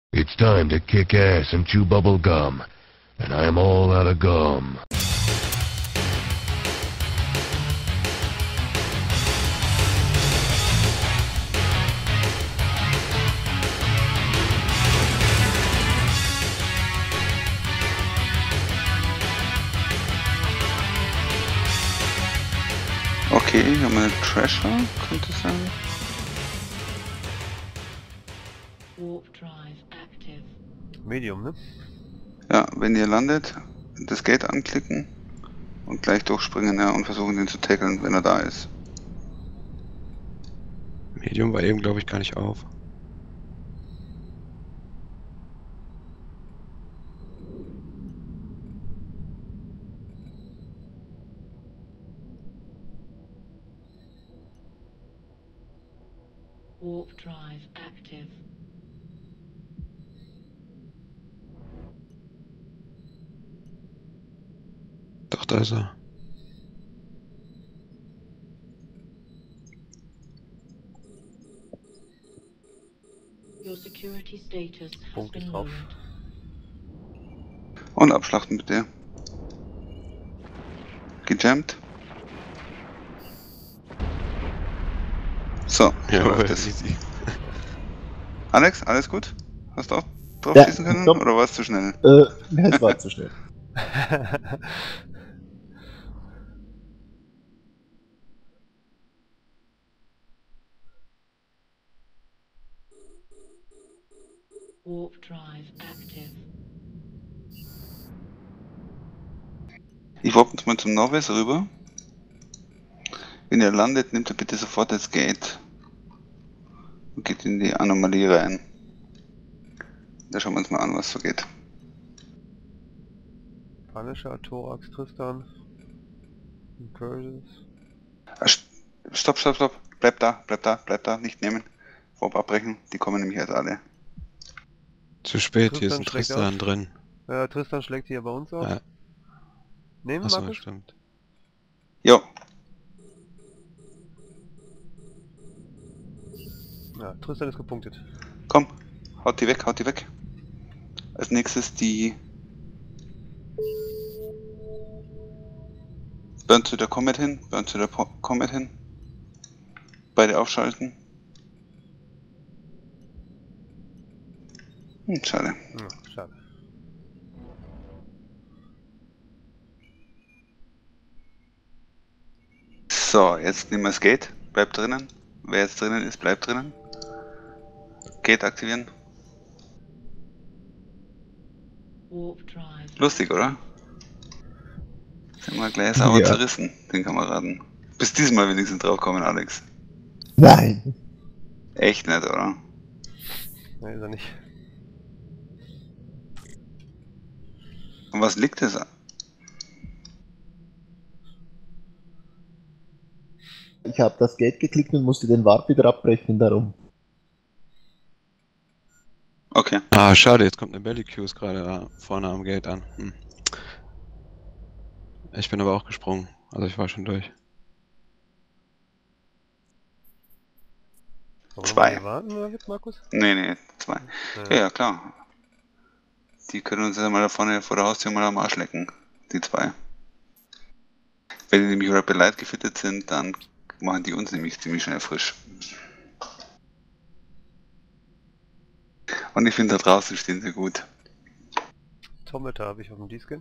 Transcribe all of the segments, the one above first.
It's time to kick ass and chew bubble gum, and I am all out of gum. Okay, hier haben wir eine Treasure, könnte sein. Warp drive active. Medium, ne? Ja, wenn ihr landet, das Gate anklicken und gleich durchspringen, ja, und versuchen den zu tackeln, wenn er da ist. Medium war eben, glaube ich, gar nicht auf. Warp drive active. Doch, da ist er. Your security status has Punkt been ist drauf. lowered. Und abschlachten bitte. Gejammt. So, Ja, so läuft das. easy. Alex, alles gut? Hast du auch drauf Ja, schießen können stopp. oder war es zu schnell? Es war zu schnell. Warp drive active. Ich warp uns mal zum Novice rüber. Wenn ihr landet, nimmt er bitte sofort das Gate und geht in die Anomalie rein. Da schauen wir uns mal an, was so geht. Punisher, Thorax, Tristan. Incursions. Stopp. Bleib da, nicht nehmen. Vorab abbrechen, die kommen nämlich jetzt alle. Zu spät, hier ist ein Tristan schlägt Tristan aus. drin. Tristan schlägt hier bei uns auf. Ja. Nehmen, Achso, Markus? stimmt. Jo, Ja, Tristan ist gepunktet. komm, haut die weg. Als nächstes die Burn zu der Comet hin, Beide aufschalten. Schade. Ja, schade. So, jetzt nehmen wir das Gate. Bleibt drinnen. Wer jetzt drinnen ist, bleibt drinnen. Gate aktivieren. Warp drive. Lustig, oder? Sind wir gleich sauber Ja. zerrissen, den Kameraden. Bis diesmal wenigstens draufkommen, Alex. Nein! Echt nicht, oder? Nein, ist er nicht. Und was liegt es an? Ich habe das Gate geklickt und musste den Warp wieder abbrechen, darum. Okay. Ah, schade, jetzt kommt eine Bellicuse gerade vorne am Gate an. Ich bin aber auch gesprungen. Also ich war schon durch. Wollen wir Zwei. mal warten, oder wird Markus? Nee, 2. Ja. Ja, klar. Die können uns ja mal da vorne vor der Haustür mal am Arsch lecken. Die 2. Wenn die nämlich Rapid Light gefüttert sind, dann machen die uns nämlich ziemlich schnell frisch. Und ich finde, da draußen stehen sie gut. Tomata habe ich auf dem D-Scan.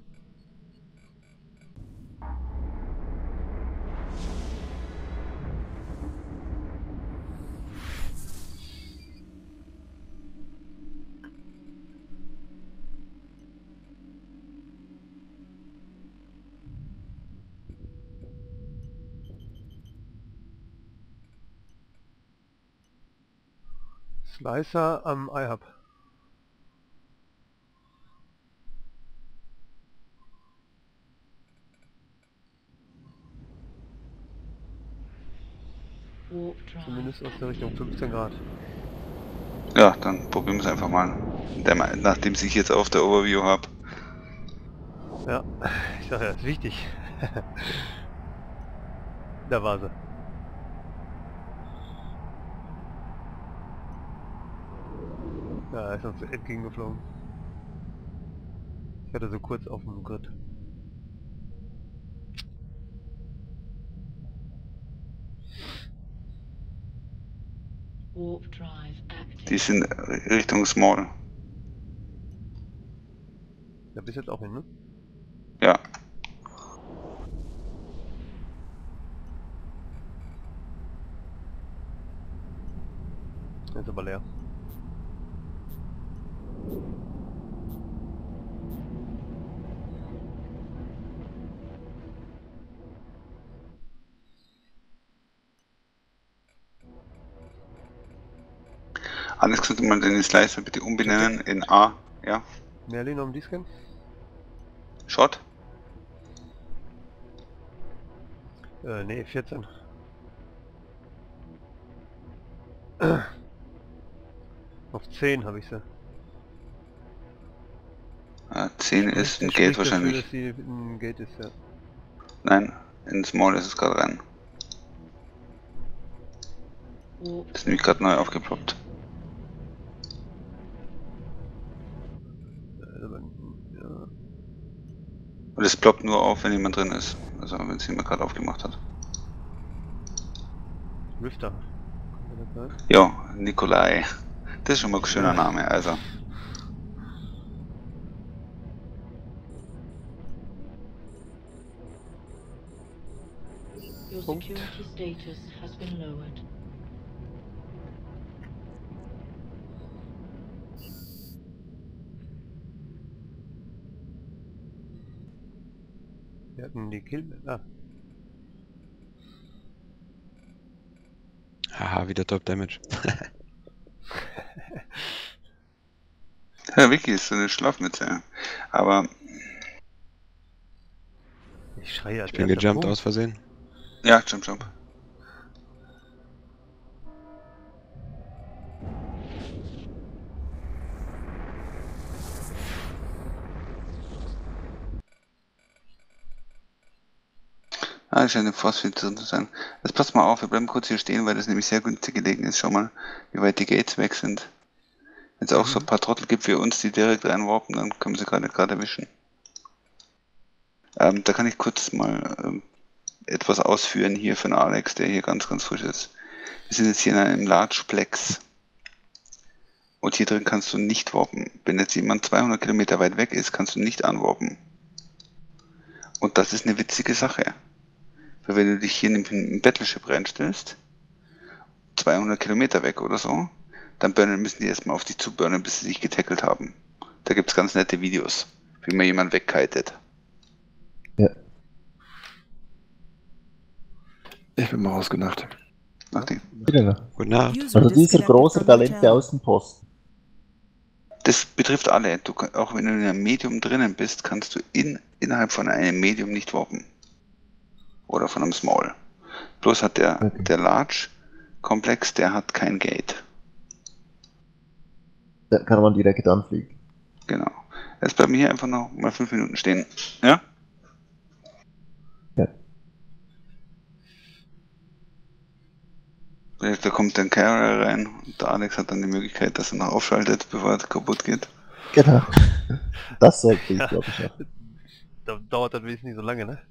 Slicer am iHub. Warp drive. Zumindest aus der Richtung 15 Grad. Ja, dann probieren wir es einfach mal. Nachdem ich jetzt auf der Overview habe. Ja, ich sag ja, ist wichtig. Da war sie. Ja, er ist uns entgegengeflogen. Ich hatte so kurz auf dem Grid. Warp drive active. Die sind Richtung Small. Da bist jetzt auch hin, ne? Ja. Der ist aber leer. Alles könnte man den Slicer bitte umbenennen in A. Ja. Merlin um die Scan? Shot. Nee, 14. Auf 10 habe ich sie. 10 ist ein Das Gate spricht wahrscheinlich. Dafür, dass sie ein Gate ist, ja. Nein, in Small ist es gerade rein. Warp Ist nämlich gerade neu aufgeploppt. Ja. Und es ploppt nur auf, wenn jemand drin ist. Also wenn es jemand gerade aufgemacht hat. Rifter. Kann das sein? Jo, Nikolai. Das ist schon mal ein schöner Name, also. Your Punkt. security status has been lowered. Wir hatten die Kill... Ah, Haha, wieder Top Damage. Ja, Vicky ist so eine Schlafmütze. Aber ich schreie als Ich bin erster gejumpt Punkt. aus Versehen. ja, Jump. Ah, das scheint ein Phosphid drin zu sein. Jetzt passt mal auf, wir bleiben kurz hier stehen, weil das nämlich sehr günstig gelegen ist. Schau mal, wie weit die Gates weg sind. Wenn es auch so ein paar Trottel gibt wie uns, die direkt reinwarpen, dann können wir sie gerade erwischen. Da kann ich kurz mal etwas ausführen hier für den Alex, der hier ganz frisch ist. Wir sind jetzt hier in einem Largeplex. Und hier drin kannst du nicht warpen. Wenn jetzt jemand 200 Kilometer weit weg ist, kannst du nicht anwarpen. Und das ist eine witzige Sache. Weil wenn du dich hier im Battleship reinstellst, 200 Kilometer weg oder so, dann müssen die erstmal auf dich zuburnen, bis sie sich getackelt haben. Da gibt es ganz nette Videos, wie man jemanden wegkitet. Ja. Ich bin mal ausgedacht. Nachdem. Bitte noch. Gute Nacht. Also dieser große galente Außenposten. Das betrifft alle. Auch wenn du in einem Medium drinnen bist, kannst du innerhalb von einem Medium nicht warpen. Oder von einem Small. Bloß hat der Large-Komplex, der hat kein Gate. Da kann man direkt anfliegen. Genau. Jetzt bleiben wir hier einfach noch mal 5 Minuten stehen. Ja? Ja. Da kommt ein Carrier rein und der Alex hat dann die Möglichkeit, dass er noch aufschaltet, bevor er kaputt geht. Genau. Das sollte ich, glaube ich, auch. Da dauert das wenigstens nicht so lange, ne?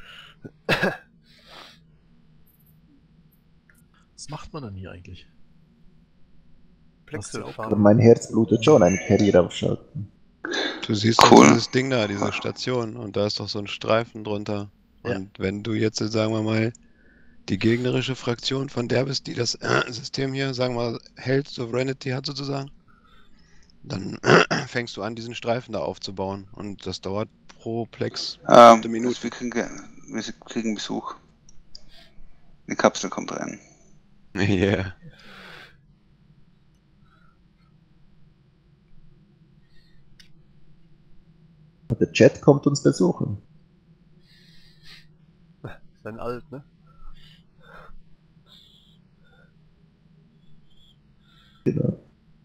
Was macht man denn hier eigentlich? Plexel Aber fahren. mein Herz blutet schon, einen Carrier aufschalten. Du siehst Cool. doch dieses Ding da, diese Station, und da ist doch so ein Streifen drunter. Ja. Und wenn du jetzt, sagen wir mal, die gegnerische Fraktion von der bist, die das System hier, sagen wir mal, hält, Sovereignty hat sozusagen, dann fängst du an, diesen Streifen da aufzubauen. Und das dauert pro Plex eine Minute. Wir kriegen Besuch. Eine Kapsel kommt rein. Yeah. Und der Chat kommt uns besuchen. Ist ein alt, ne? Genau.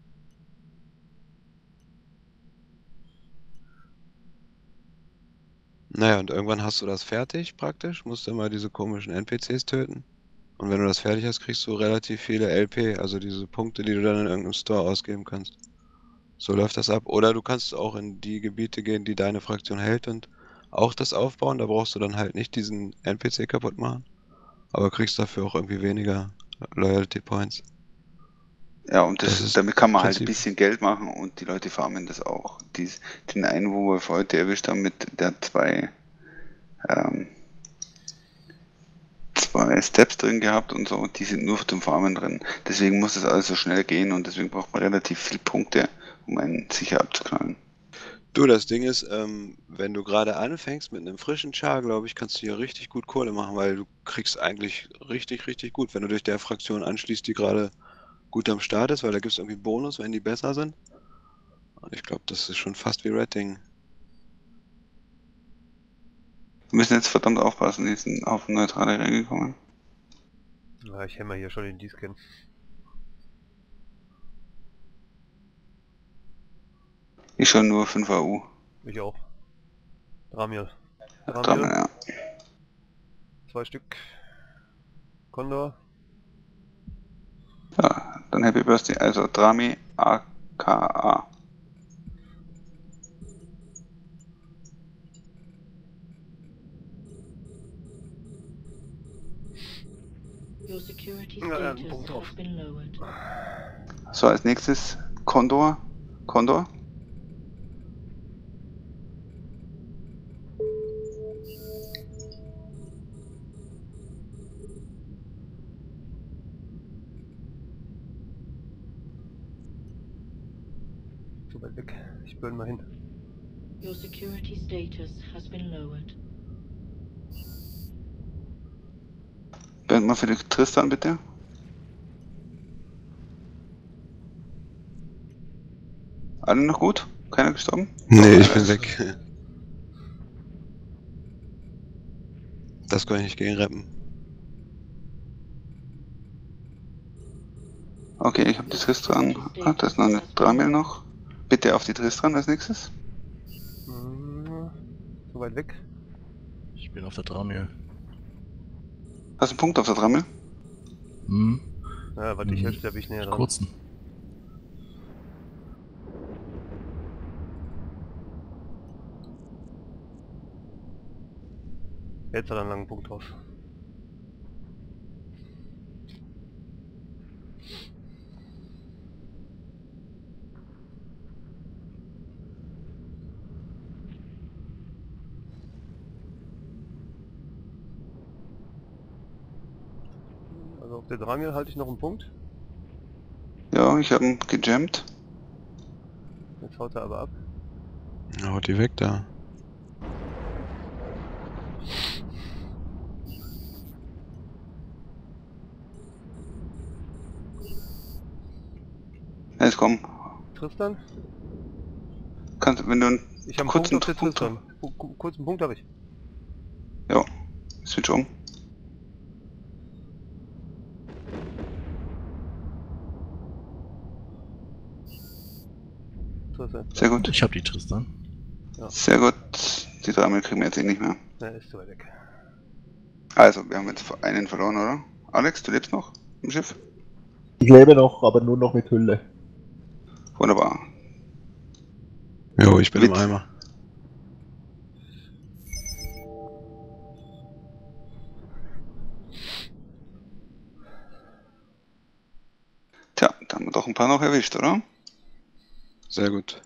Naja, und irgendwann hast du das fertig praktisch, musst du immer diese komischen NPCs töten. Und wenn du das fertig hast, kriegst du relativ viele LP, also diese Punkte, die du dann in irgendeinem Store ausgeben kannst. So läuft das ab. Oder du kannst auch in die Gebiete gehen, die deine Fraktion hält und auch das aufbauen. Da brauchst du dann halt nicht diesen NPC kaputt machen. Aber kriegst dafür auch irgendwie weniger Loyalty Points. Ja, und Das ist damit kann man halt ein Prinzip. bisschen Geld machen und die Leute farmen das auch. Den einen, wo wir heute erwischt haben, der hat zwei Steps drin gehabt und so, die sind nur für den Farmen drin. Deswegen muss das alles so schnell gehen und deswegen braucht man relativ viele Punkte, um einen sicher abzuknallen. Du, das Ding ist, wenn du gerade anfängst mit einem frischen Char, glaube ich, kannst du hier richtig gut Kohle machen, weil du kriegst eigentlich richtig, richtig gut, wenn du dich der Fraktion anschließt, die gerade gut am Start ist, weil da gibt es irgendwie Bonus, wenn die besser sind. Und ich glaube, das ist schon fast wie Rating. Wir müssen jetzt verdammt aufpassen, die sind auf Neutrale reingekommen. Ja, ich hämmer hier schon den D-Scan. Ich schon nur 5 AU. Ich auch. Dramiel. Dran, ja. 2 Stück. Condor. Ja, dann Happy Birthday, also Drami AKA. Your security Ja, ja, ein status Punkt drauf. has been lowered. So, als nächstes Condor. Condor. Zu weit weg. Ich burn mal hin. Your security status has been lowered. Bernd mal für die Tristan bitte. Alle noch gut? Keiner gestorben? Nee, ich Doch, bin einer ist- weg. Das kann ich nicht gegen rappen. Okay, ich habe die Tristan. Ah, da ist noch eine Dramel noch. Bitte auf die Tristan als nächstes. Zu weit weg. Ich bin auf der Dramiel. Hast du einen Punkt auf der Dramel? Hm. Ja, warte, ich helfe, da bin ich näher dran. Kurzen. Jetzt hat er einen langen Punkt drauf. Also auf der Dramiel halte ich noch einen Punkt. Ja, ich habe ihn gejammt. Jetzt haut er aber ab. Haut die weg da. Ja, jetzt komm. Tristan? Kannst, wenn du einen Ich habe einen kurzen Punkt auf Punkt der Tristan. Kurzen Punkt habe ich. Ja, switch um. Tristan. Sehr gut. Ich hab die Tristan. Sehr gut. Die Dramel kriegen wir jetzt eh nicht mehr. Der ist zu weit weg. Also, wir haben jetzt einen verloren, oder? Alex, du lebst noch im Schiff? Ich lebe noch, aber nur noch mit Hülle. Wunderbar. Jo, ich bin im Mit- Eimer. Tja, da haben wir doch ein paar noch erwischt, oder? Sehr gut.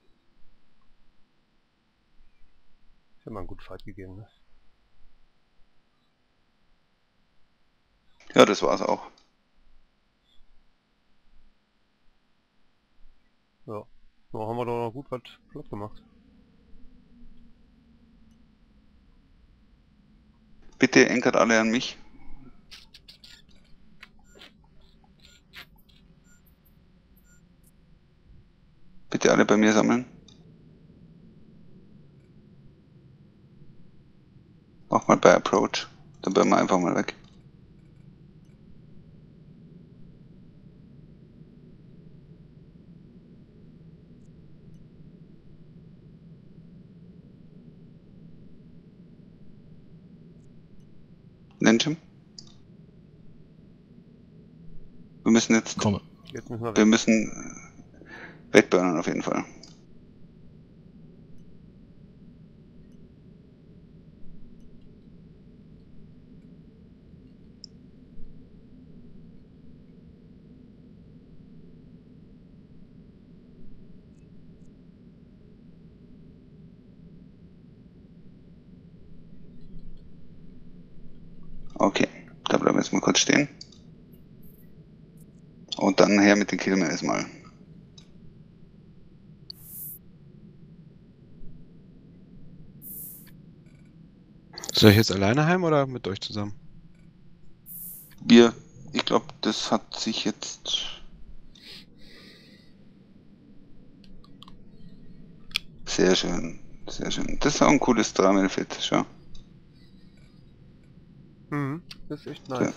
Ich habe mal einen guten Fight gegeben, ne? Ja, das war's auch. Ja. So haben wir doch noch gut was flott gemacht. Bitte enkert alle an mich. Bitte alle bei mir sammeln. Mach mal bei Approach. Dann bleiben wir einfach mal weg. Nenjim? Wir müssen jetzt. Jetzt müssen wir Wir weg. müssen Wegburnen auf jeden Fall. Okay, da bleiben wir jetzt mal kurz stehen. Und dann her mit den Killmails mal. Soll ich jetzt alleine heim oder mit euch zusammen? Ich glaube, das hat sich jetzt sehr schön, sehr schön. Das ist auch ein cooles Dramenfit, schau. Mhm. Das ist echt Ja. nice.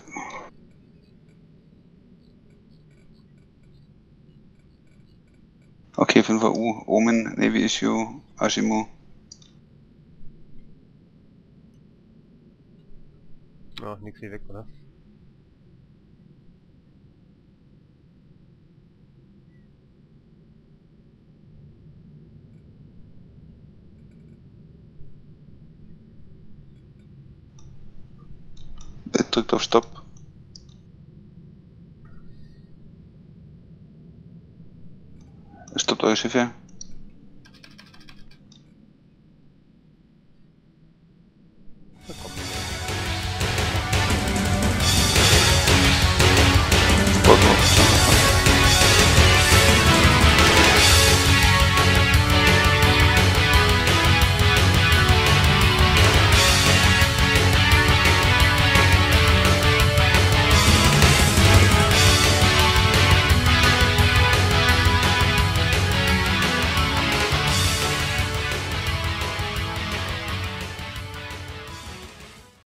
Okay, 5AU, Omen, Navy Issue, Ashimu. Ja, nix wie weg, oder? Drückt auf Stopp. Stoppt eure Schiffe.